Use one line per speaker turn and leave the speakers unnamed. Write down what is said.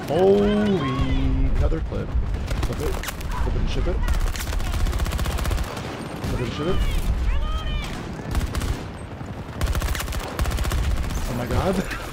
Holy, another clip. Flip it. Flip it and ship it. Flip it and ship it. Oh my god.